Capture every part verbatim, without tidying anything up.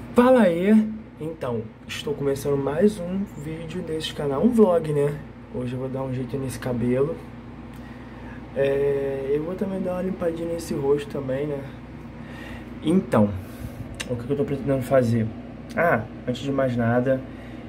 Fala aí! Então, estou começando mais um vídeo desse canal, um vlog, né? Hoje eu vou dar um jeito nesse cabelo. É, eu vou também dar uma limpadinha nesse rosto também, né? Então, o que eu tô pretendendo fazer? Ah, antes de mais nada,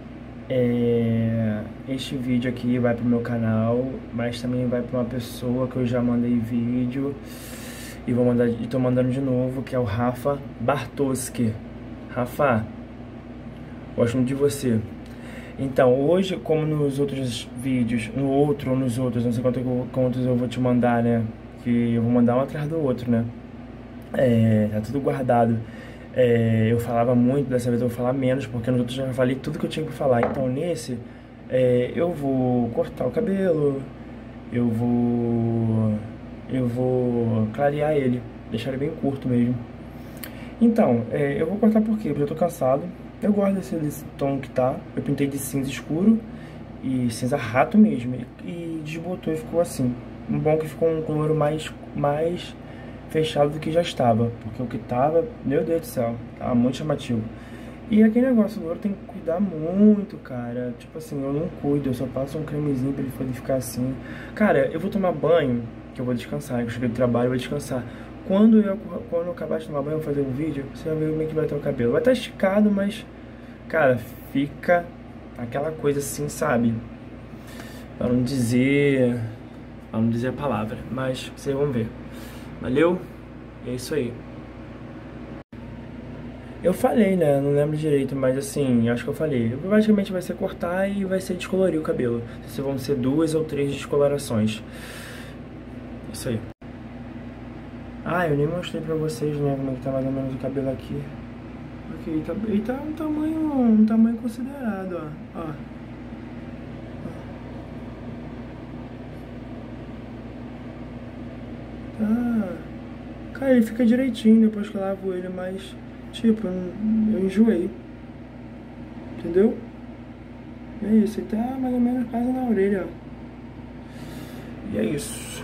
é, este vídeo aqui vai pro meu canal, mas também vai pra uma pessoa que eu já mandei vídeo e vou mandar, e tô mandando de novo, que é o Rafa Bartoski. Rafa, gosto muito de você. Então, hoje, como nos outros vídeos, no outro ou nos outros, não sei quantos, quantos eu vou te mandar, né? Que eu vou mandar um atrás do outro, né? É, tá tudo guardado. É, eu falava muito, dessa vez eu vou falar menos, porque nos outros eu já falei tudo que eu tinha pra falar. Então, nesse, é, eu vou cortar o cabelo, eu vou, eu vou clarear ele, deixar ele bem curto mesmo. Então, é, eu vou cortar por quê? Porque eu tô cansado. Eu gosto desse, desse tom que tá. Eu pintei de cinza escuro e cinza rato mesmo. E, e desbotou e ficou assim. Um bom que ficou um color mais, mais fechado do que já estava. Porque o que tava, meu Deus do céu, tava muito chamativo. E aquele negócio do ouro tem que cuidar muito, cara. Tipo assim, eu não cuido, eu só passo um cremezinho pra ele poder ficar assim. Cara, eu vou tomar banho, que eu vou descansar. Eu cheguei do trabalho, eu vou descansar. Quando eu, quando eu acabar de tomar banho, eu vou fazer um vídeo, você vai ver como é que vai estar o cabelo. Vai estar esticado, mas, cara, fica aquela coisa assim, sabe? Pra não dizer... Pra não dizer a palavra, mas vocês vão ver. Valeu? É isso aí. Eu falei, né? Não lembro direito, mas assim, acho que eu falei. Basicamente vai ser cortar e vai ser descolorir o cabelo. Se vão ser duas ou três descolorações. Isso aí. Ah, eu nem mostrei pra vocês, né, como é que tá mais ou menos o cabelo aqui. Porque ele tá, ele tá um tamanho, um tamanho considerado, ó. Ó. Tá. Cara, ele fica direitinho depois que eu lavo ele, mas, tipo, eu enjoei. Entendeu? É isso, ele tá mais ou menos quase na orelha, ó. E é isso.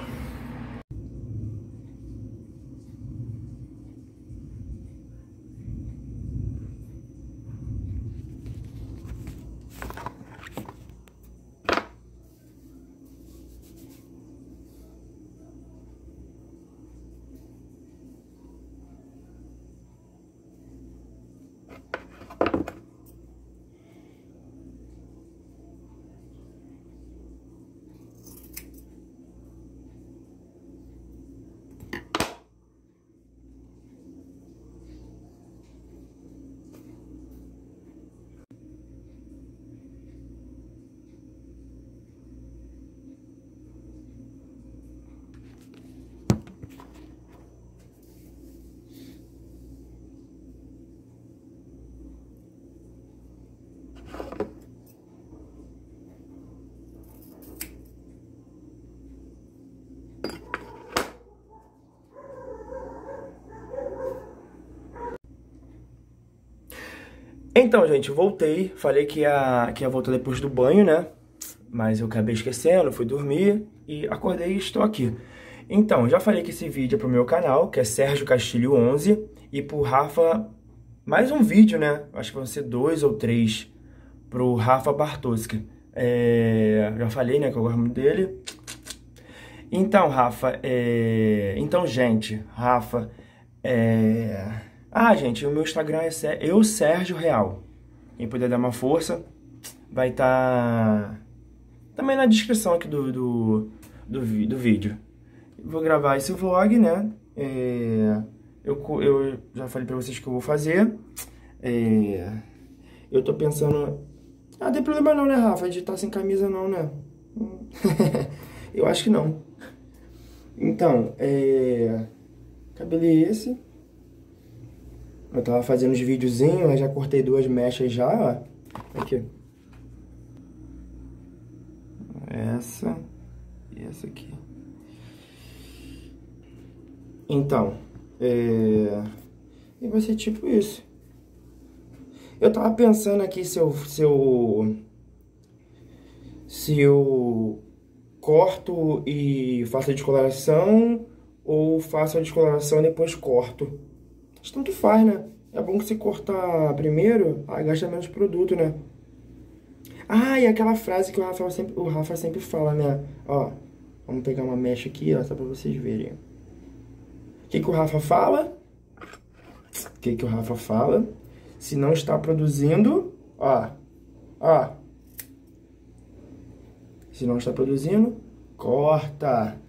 Então, gente, voltei. Falei que ia, que ia voltar depois do banho, né? Mas eu acabei esquecendo, fui dormir e acordei e estou aqui. Então, já falei que esse vídeo é pro meu canal, que é Sérgio Castilho onze, e pro Rafa, mais um vídeo, né? Acho que vão ser dois ou três pro Rafa Bartoski. É, já falei, né, que eu gosto muito dele. Então, Rafa, é... Então, gente, Rafa, é... Ah, gente, o meu Instagram é Sé- eu, Sérgio Real. Quem puder dar uma força, vai estar tá... também na descrição aqui do, do, do, vi- do vídeo. Vou gravar esse vlog, né? É... Eu, co- eu já falei pra vocês que eu vou fazer. É... Eu tô pensando... Ah, não tem problema não, né, Rafa? De estar sem camisa não, né? Eu acho que não. Então, é... cabelo é esse. Eu tava fazendo uns videozinhos, eu já cortei duas mechas já, ó. Aqui. Essa e essa aqui. Então, é... E vai ser tipo isso. Eu tava pensando aqui se eu... Se eu, se eu corto e faço a descoloração ou faço a descoloração e depois corto. Mas tanto faz, né? É bom que você cortar primeiro, aí gasta menos produto, né? Ah, e aquela frase que o Rafa sempre, o Rafa sempre fala, né? Ó, vamos pegar uma mecha aqui, ó, só pra vocês verem. O que que o Rafa fala? O que que o Rafa fala? Se não está produzindo, ó, ó. Se não está produzindo, corta.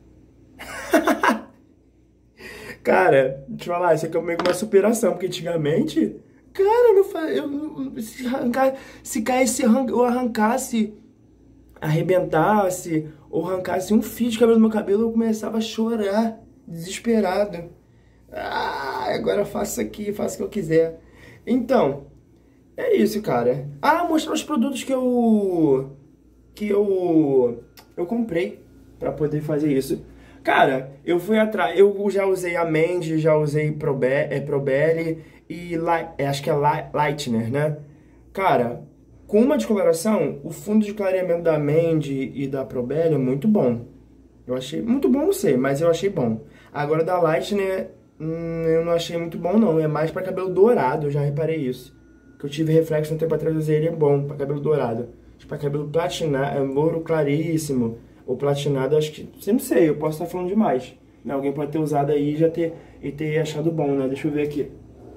Cara, deixa eu falar, isso aqui é meio que uma superação, porque antigamente, cara, eu não fa... eu não... se arrancar, se caísse, eu arrancasse, arrebentasse, ou arrancasse um fio de cabelo no meu cabelo, eu começava a chorar, desesperado. Ah, agora eu faço isso aqui, faço o que eu quiser. Então, é isso, cara. Ah, mostrar os produtos que eu que eu eu comprei pra poder fazer isso. Cara, eu fui atrás, eu já usei a Mandy, já usei Probe é, Probelli e Light, é, acho que é Light, Lightner, né? Cara, com uma descoloração, o fundo de clareamento da Mandy e da Probelli é muito bom. Eu achei muito bom, não sei, mas eu achei bom. Agora da Lightner, hum, eu não achei muito bom não, é mais pra cabelo dourado, eu já reparei isso. Que eu tive reflexo um tempo atrás, eu usei ele, é bom pra cabelo dourado. Pra cabelo platinado, é ouro claríssimo, ou platinado, acho que, eu não sei, eu posso estar falando demais. Né? Alguém pode ter usado aí e já ter, e ter achado bom, né? Deixa eu ver aqui.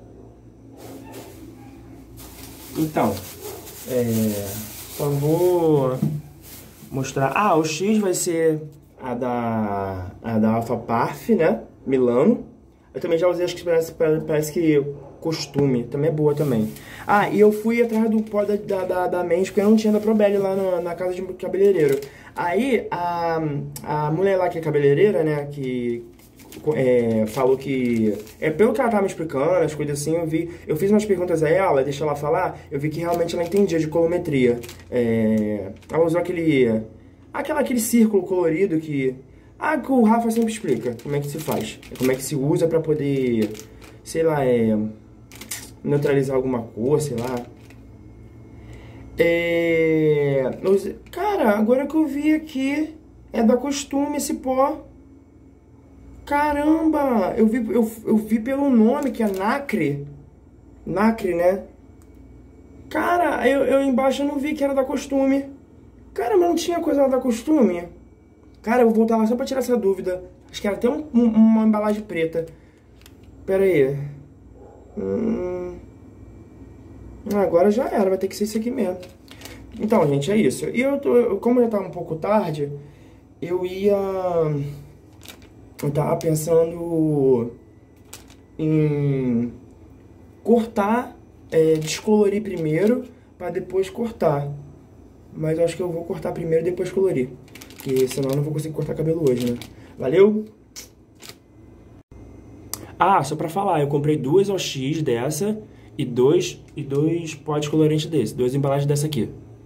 Então, é, só vou mostrar. Ah, o X vai ser a da, a da Alpha Parf, né? Milano. Eu também já usei, acho que parece, parece que costume, também é boa também. Ah, e eu fui atrás do pó da, da, da, da Mendes, porque eu não tinha da Probelli lá na, na casa de cabeleireiro. Aí, a, a mulher lá que é cabeleireira, né, que é, falou que... É, pelo que ela tava me explicando, as coisas assim, eu vi... Eu fiz umas perguntas a ela, deixa ela falar, eu vi que realmente ela entendia de colometria. É, ela usou aquele... Aquela, aquele círculo colorido que... Ah, que o Rafa sempre explica como é que se faz. Como é que se usa pra poder, sei lá, é... neutralizar alguma cor, sei lá. É... Cara, agora que eu vi aqui, é da Costume esse pó. Caramba, eu vi, eu, eu vi pelo nome, que é Nacre. Nacre, né? Cara, eu, eu embaixo eu não vi que era da Costume. Cara, mas não tinha coisa lá da Costume? Cara, eu vou voltar lá só pra tirar essa dúvida. Acho que era até um, um, uma embalagem preta. Pera aí. Hum... Agora já era, vai ter que ser isso aqui mesmo. Então, gente, é isso. E eu, tô, eu como já tá um pouco tarde, eu ia... Eu tava pensando em cortar, é, descolorir primeiro, pra depois cortar. Mas eu acho que eu vou cortar primeiro e depois colorir. Porque senão eu não vou conseguir cortar cabelo hoje, né? Valeu! Ah, só pra falar, eu comprei duas O X dessa e dois, e dois potes colorantes desse, duas embalagens dessa aqui.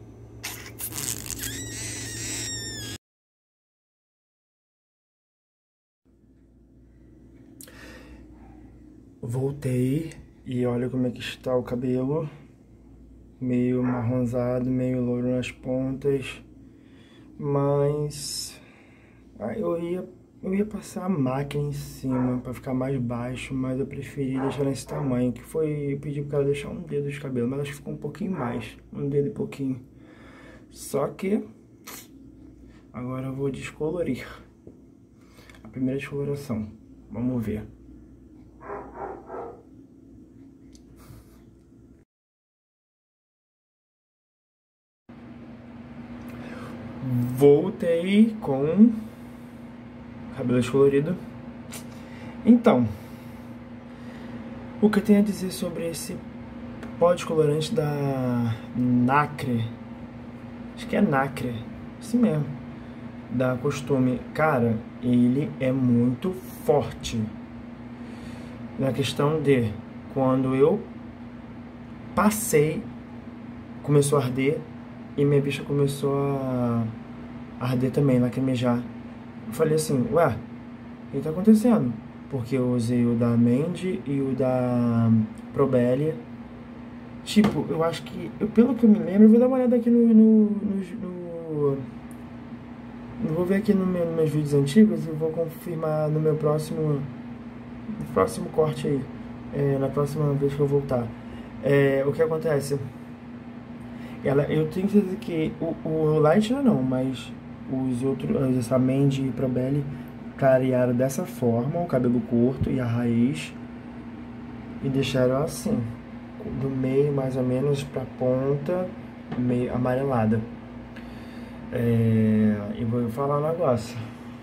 Voltei e olha como é que está o cabelo. Meio marronzado, meio louro nas pontas. Mas... Aí eu ia, eu ia passar a máquina em cima pra ficar mais baixo, mas eu preferi deixar nesse tamanho, que foi, eu pedi pro cara deixar um dedo de cabelo, mas acho que ficou um pouquinho mais, um dedo e pouquinho. Só que agora eu vou descolorir. A primeira descoloração, vamos ver. Voltei com cabelo descolorido. Então, o que eu tenho a dizer sobre esse pó descolorante da Nacre? Acho que é Nacre, isso mesmo, da Costume. Cara, ele é muito forte. Na questão de, quando eu passei, começou a arder e minha bicha começou a arder também, lacrimejar. Eu falei assim, ué, o que tá acontecendo? Porque eu usei o da Mandy e o da Probelli. Tipo, eu acho que, eu, pelo que eu me lembro, eu vou dar uma olhada aqui no... no, no, no eu vou ver aqui no meu, nos meus vídeos antigos e vou confirmar no meu próximo, no próximo corte aí. é, na próxima vez que eu voltar. É, o que acontece? Ela, eu tenho certeza que o, o Light não, mas os outros, essa Mandy e Probelli clarearam dessa forma, o cabelo curto e a raiz, e deixaram assim, do meio mais ou menos pra ponta, meio amarelada. É, e vou falar um negócio.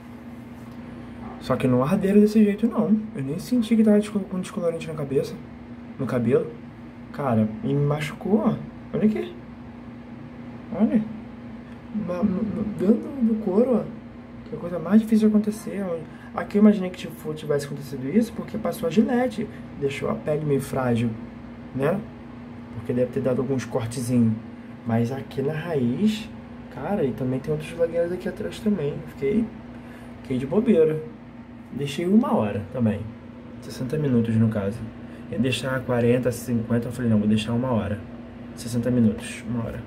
Só que não arderam desse jeito não. Eu nem senti que tava com descolorante na cabeça, no cabelo. Cara, e me machucou, ó. Olha aqui. Olha. Dentro do couro, ó. Que é a coisa mais difícil de acontecer. Aqui eu imaginei que tipo, tivesse acontecido isso porque passou a gilete. Deixou a pele meio frágil, né? Porque deve ter dado alguns cortezinhos. Mas aqui na raiz, cara, e também tem outros lagueiros aqui atrás também. Fiquei, fiquei de bobeira. Deixei uma hora também. sessenta minutos no caso. Ia deixar quarenta, cinquenta, eu falei, não, vou deixar uma hora. sessenta minutos, uma hora.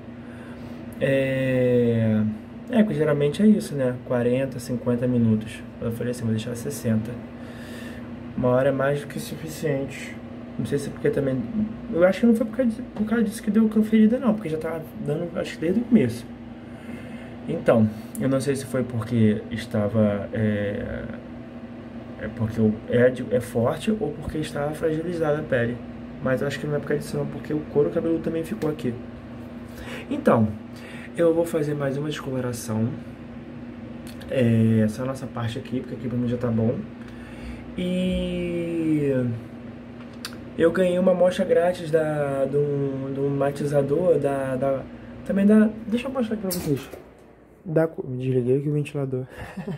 É... É, porque geralmente é isso, né? quarenta, cinquenta minutos. Eu falei assim, vou deixar sessenta. Uma hora é mais do que suficiente. Não sei se é porque também... Eu acho que não foi por causa, por causa disso que deu ferida, não. Porque já tava dando, acho que desde o começo. Então, eu não sei se foi porque estava... É... É porque é, é forte ou porque estava fragilizada a pele. Mas acho que não é por causa disso não, porque o couro cabeludo também ficou aqui. Então, eu vou fazer mais uma descoloração. É, essa nossa parte aqui, porque aqui pra mim já tá bom. E eu ganhei uma amostra grátis da, de, um, de um matizador da, da... Também da... Deixa eu mostrar aqui pra vocês. Da, me desliguei aqui o ventilador.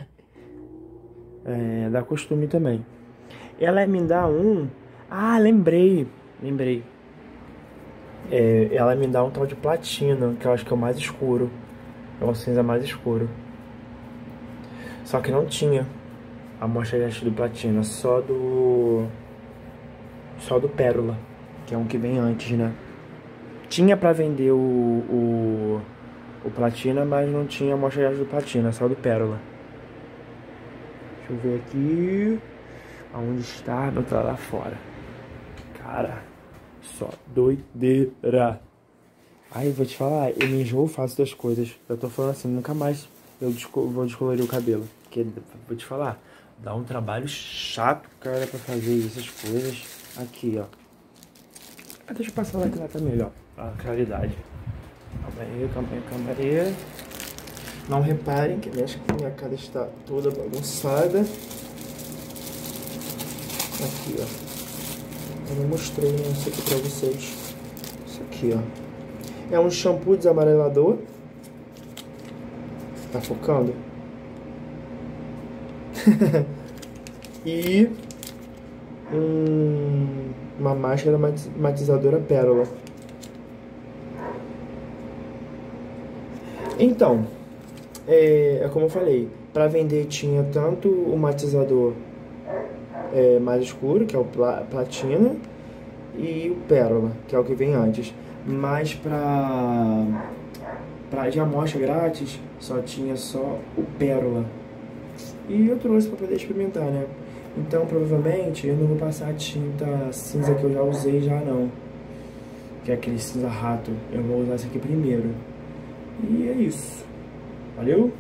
É, da Costume também. Ela me dá um... Ah, lembrei. Lembrei. É, ela me dá um tal de platina, que eu acho que é o mais escuro. É o cinza mais escuro. Só que não tinha a amostra grátis do platina, só do... Só do Pérola, que é um que vem antes, né? Tinha pra vender o... O, o platina, mas não tinha a amostra grátis do platina, só do Pérola. Deixa eu ver aqui. Aonde está? Não tá lá fora. Cara, só doideira. Ai, vou te falar, eu me enjoo fácil das coisas. Eu tô falando assim, nunca mais eu desco vou descolorir o cabelo. Porque, vou te falar, dá um trabalho chato, cara, pra fazer essas coisas. Aqui, ó. Ah, deixa eu passar lá que lá tá melhor. A claridade. Calma aí, calma aí, calma aí. Não reparem que minha cara está toda bagunçada. Aqui, ó. Eu não mostrei isso aqui pra vocês. Isso aqui, ó. É um shampoo desamarelador. Tá focando? E um, uma máscara matizadora Pérola. Então, é, é como eu falei, para vender tinha tanto o matizador é, mais escuro, que é o pla platina, e o Pérola, que é o que vem antes. Mas para para de amostra grátis só tinha só o Pérola. E eu trouxe para poder experimentar, né? Então provavelmente eu não vou passar a tinta cinza que eu já usei já não, que é aquele cinza rato. Eu vou usar esse aqui primeiro. E é isso. Valeu?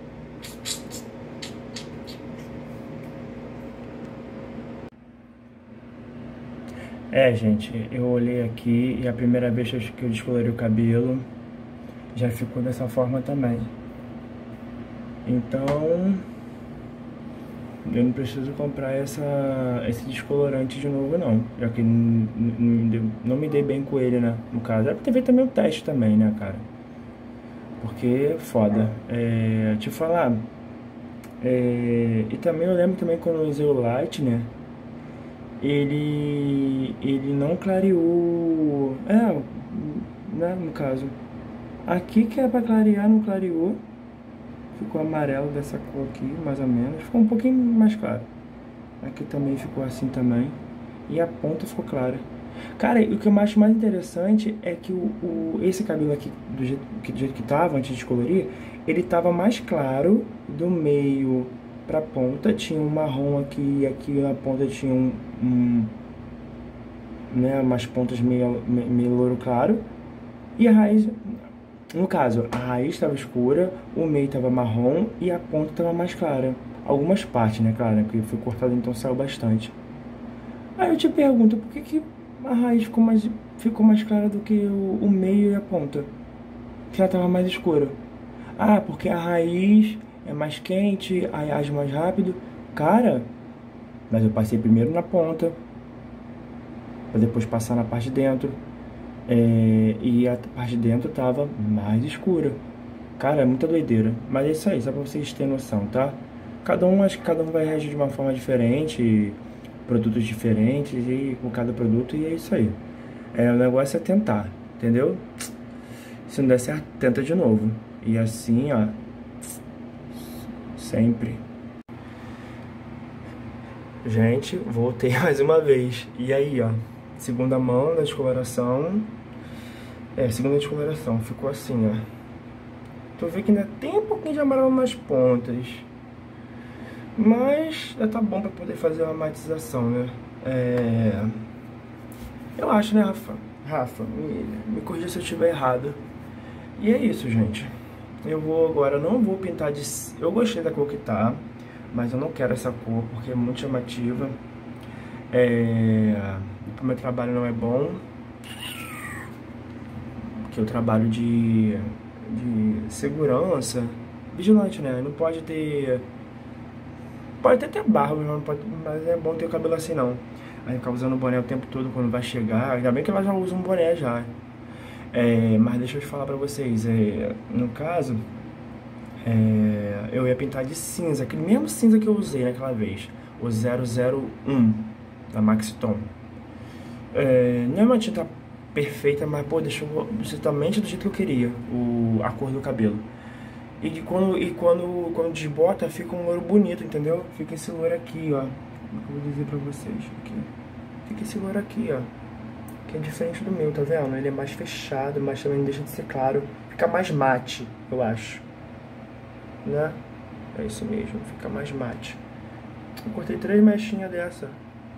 É, gente, eu olhei aqui e a primeira vez que eu descolorei o cabelo já ficou dessa forma também. Então, eu não preciso comprar essa, esse descolorante de novo não, já que não, não, não me dei bem com ele, né, no caso. Era pra ter feito também o teste também, né, cara. Porque foda. É, te falar. É, e também eu lembro também quando eu usei o Light, né? Ele. Ele não clareou. É, né, no caso. Aqui que é pra clarear, não clareou. Ficou amarelo dessa cor aqui, mais ou menos. Ficou um pouquinho mais claro. Aqui também ficou assim também. E a ponta ficou clara. Cara, o que eu acho mais interessante é que o, o, esse cabelo aqui, do jeito, que, do jeito que tava, antes de descolorir, ele tava mais claro, do meio pra ponta, tinha um marrom aqui, e aqui na ponta tinha um, um, né, umas pontas meio, meio louro claro, e a raiz, no caso, a raiz estava escura, o meio estava marrom e a ponta estava mais clara. Algumas partes, né, claro, porque foi cortado, então saiu bastante. Aí eu te pergunto, por que, que a raiz ficou mais, ficou mais clara do que o, o meio e a ponta? Que ela estava mais escura. Ah, porque a raiz é mais quente, aí age mais rápido. Cara, mas eu passei primeiro na ponta, para depois passar na parte de dentro. É, e a parte de dentro tava mais escura. Cara, é muita doideira. Mas é isso aí, só pra vocês terem noção, tá? Cada um, acho que cada um vai reagir de uma forma diferente, produtos diferentes, e com cada produto, e é isso aí. É, o negócio é tentar, entendeu? Se não der certo, tenta de novo. E assim, ó, sempre. Gente, voltei mais uma vez. E aí, ó, segunda mão da descoloração. É, segunda descoloração, ficou assim, ó. Tu vê que ainda tem um pouquinho de amarelo nas pontas, mas já tá bom pra poder fazer uma matização, né? É... Eu acho, né, Rafa? Rafa, me, me corrija se eu estiver errado. E é isso, gente. Eu vou agora, não vou pintar de... Eu gostei da cor que tá, mas eu não quero essa cor porque é muito chamativa. É... O meu trabalho não é bom, porque eu trabalho de, de segurança, vigilante, né? Não pode ter... Pode até ter barba, mas, não pode... mas é bom ter o cabelo assim, não. Aí ficar usando boné o tempo todo quando vai chegar. Ainda bem que ela já usa um boné já. É... Mas deixa eu te falar pra vocês, é... no caso, é... eu ia pintar de cinza, aquele mesmo cinza que eu usei naquela vez, o zero zero um da Maxiton. É... Não é uma tinta perfeita, mas pô, deixou justamente do jeito que eu queria, o, a cor do cabelo. E que quando, e quando, quando desbota, fica um louro bonito, entendeu? Fica esse louro aqui, ó. Como que eu vou dizer pra vocês? Aqui. Fica esse louro aqui, ó. Que é diferente do meu, tá vendo? Ele é mais fechado, mas também deixa de ser claro. Fica mais mate, eu acho. Né? É isso mesmo, fica mais mate. Eu cortei três mechinhas dessa.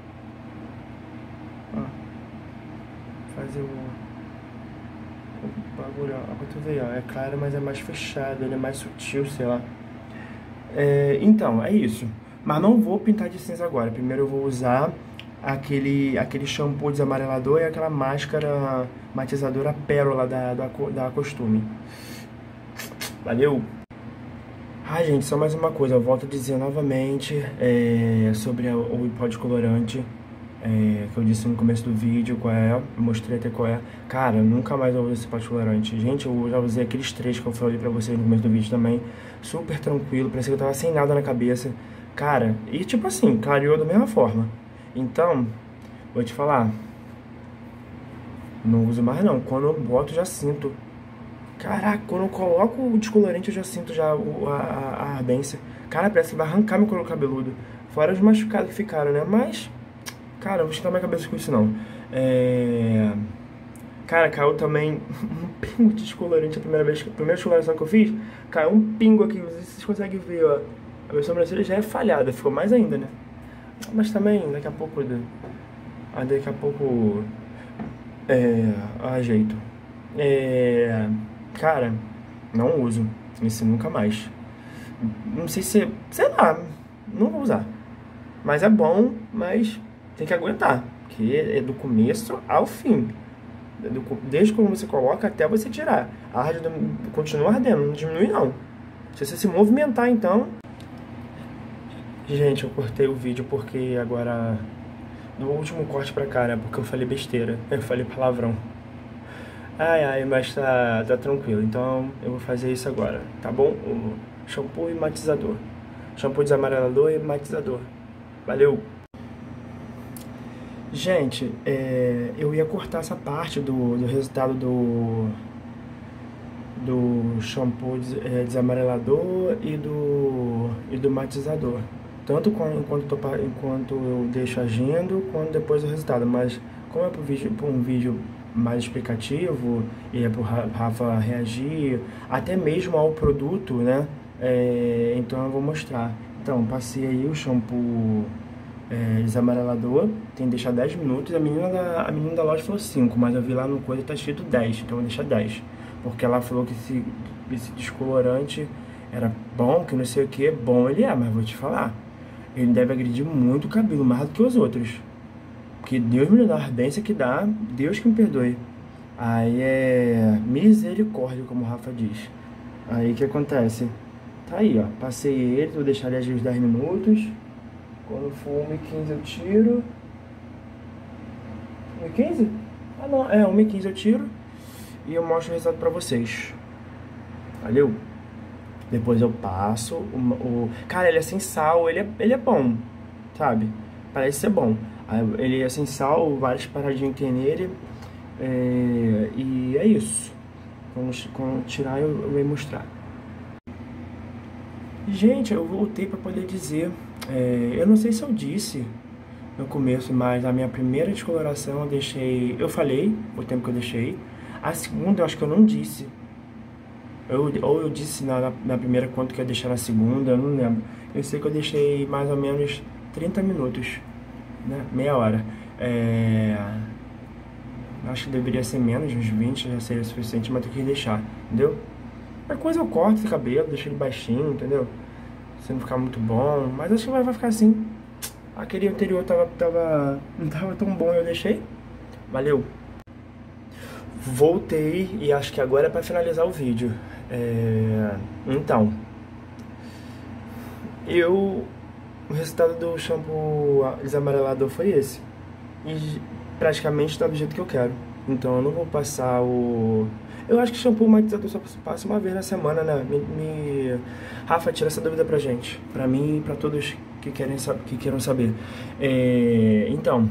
Ó. Fazer o, o bagulho, ó, pra tu ver, ó, é claro, mas é mais fechado, ele é mais sutil, sei lá. É, então, é isso. Mas não vou pintar de cinza agora. Primeiro eu vou usar aquele, aquele shampoo desamarelador e aquela máscara matizadora pérola da, da, da Costume. Valeu! Ah, gente, só mais uma coisa, eu volto a dizer novamente é, sobre a, o pó descolorante. É, que eu disse no começo do vídeo qual é, eu mostrei até qual é. Cara, nunca mais eu uso esse pó descolorante. Gente, eu já usei aqueles três que eu falei pra vocês no começo do vídeo também. Super tranquilo, parecia que eu tava sem nada na cabeça. Cara, e tipo assim, clareou da mesma forma. Então, vou te falar, não uso mais não. Quando eu boto, já sinto. Caraca, quando eu coloco o descolorante, eu já sinto já o, a, a, a ardência. Cara, parece que vai arrancar meu couro cabeludo. Fora os machucados que ficaram, né? Mas... Cara, não vou esquentar minha cabeça com isso, não. É... Cara, caiu também um pingo de descolorante a primeira vez, a primeira descoloração que eu fiz. Caiu um pingo aqui, não sei se vocês conseguem ver, ó. A minha sobrancelha já é falhada, ficou mais ainda, né? Mas também, daqui a pouco... Daqui a pouco... É... ajeito. É... Cara, não uso. Esse nunca mais. Não sei se... Sei lá, não vou usar. Mas é bom, mas... Tem que aguentar, porque é do começo ao fim. Desde quando você coloca até você tirar. Arde, continua ardendo, não diminui não. Se você se movimentar, então... Gente, eu cortei o vídeo porque agora... Do último corte pra cá, né? Porque eu falei besteira. Eu falei palavrão. Ai, ai, mas tá, tá tranquilo. Então eu vou fazer isso agora, tá bom? O shampoo e matizador. Shampoo desamarelador e matizador. Valeu! Gente, é, eu ia cortar essa parte do, do resultado do, do shampoo des, é, desamarelador e do, e do matizador. Tanto quando, enquanto, tô, enquanto eu deixo agindo, quanto depois do resultado. Mas como é para vídeo, um vídeo mais explicativo, e é para o Rafa reagir, até mesmo ao produto, né? É, então eu vou mostrar. Então, passei aí o shampoo... é, desamarelador, tem que deixar dez minutos. A menina da, a menina da loja falou cinco, mas eu vi lá no coisa tá escrito dez, então eu vou deixar dez. Porque ela falou que esse, esse descolorante era bom, que não sei o que, bom ele é, mas vou te falar, ele deve agredir muito o cabelo, mais do que os outros. Porque Deus me dá a ardência que dá, Deus que me perdoe. Aí é misericórdia, como o Rafa diz. Aí o que acontece? Tá aí, ó, passei ele, vou deixar ele agir uns dez minutos. Quando for uma e quinze eu tiro. uma e quinze? Ah não, é, uma e quinze eu tiro. E eu mostro o resultado pra vocês. Valeu? Depois eu passo o, o... Cara, ele é sem sal, ele é, ele é bom, sabe? Parece ser bom. Ele é sem sal, várias paradinhas que tem nele. É... E é isso. Quando, quando tirar eu, eu vou mostrar. Gente, eu voltei pra poder dizer. É... Eu não sei se eu disse no começo, mas a minha primeira descoloração eu deixei... Eu falei o tempo que eu deixei. A segunda eu acho que eu não disse. Eu, ou eu disse na, na primeira quanto que eu ia deixar na segunda, eu não lembro. Eu sei que eu deixei mais ou menos trinta minutos, né? Meia hora. É... Acho que deveria ser menos, uns vinte já seria suficiente, mas eu quis deixar, entendeu? A coisa eu corto esse cabelo, deixo ele baixinho, entendeu? Se não ficar muito bom, mas acho que vai, vai ficar assim. Aquele anterior tava, tava, não tava tão bom, eu deixei. Valeu! Voltei e acho que agora é pra finalizar o vídeo. É... Então, eu... O resultado do shampoo desamarelador foi esse. E praticamente tá do jeito que eu quero. Então eu não vou passar o... Eu acho que shampoo matizador só passa uma vez na semana, né? Me, me... Rafa, tira essa dúvida pra gente. Pra mim e pra todos que, querem, que queiram saber. É... Então...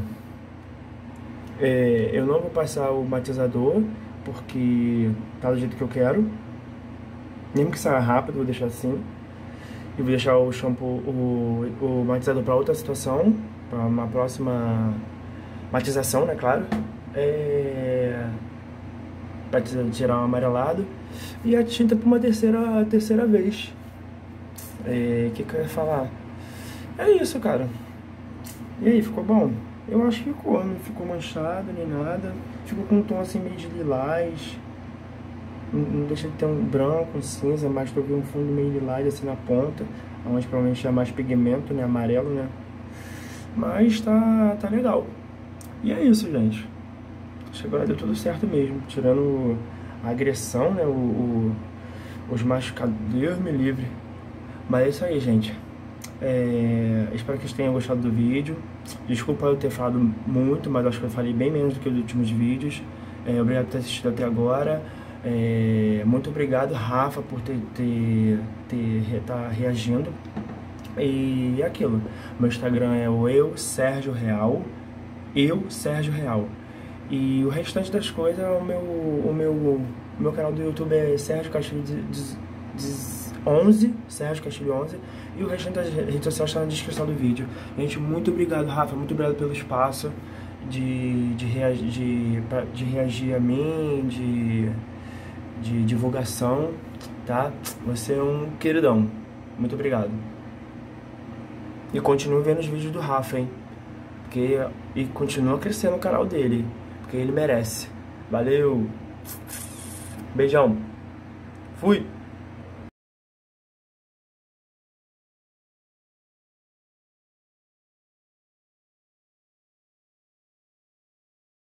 É... Eu não vou passar o matizador porque tá do jeito que eu quero. Mesmo que saia rápido, vou deixar assim. E vou deixar o shampoo, o, o matizador para outra situação, para uma próxima matização, né, claro. É... Para tirar o amarelado. E a tinta para uma terceira, terceira vez. O é, que, que eu ia falar? É isso, cara. E aí, ficou bom? Eu acho que ficou, não ficou manchado nem nada. Ficou com um tom assim meio de lilás. Não deixa de ter um branco, um cinza, mas tô vendo um fundo meio lilás assim na ponta, onde provavelmente é mais pigmento, né, amarelo, né, mas tá, tá legal. E é isso, gente. Acho que agora deu tudo certo mesmo, tirando a agressão, né, o, o, os machucados, Deus me livre. Mas é isso aí, gente. É, espero que vocês tenham gostado do vídeo. Desculpa eu ter falado muito, mas acho que eu falei bem menos do que os últimos vídeos. É, obrigado por ter assistido até agora. É, muito obrigado, Rafa, por ter, ter, ter tá reagindo. E aquilo, meu Instagram é o eu Sérgio Real, eu Sérgio Real. E o restante das coisas, o meu, o meu, o meu canal do YouTube é Sérgio Castilho onze, Sérgio Castilho onze, e o restante das redes sociais está na descrição do vídeo. Gente, muito obrigado, Rafa, muito obrigado pelo espaço de, de, reagir, de, de reagir a mim, de... de divulgação, tá? Você é um queridão. Muito obrigado. E continue vendo os vídeos do Rafa, hein? Porque, e continua crescendo o canal dele, porque ele merece. Valeu! Beijão! Fui!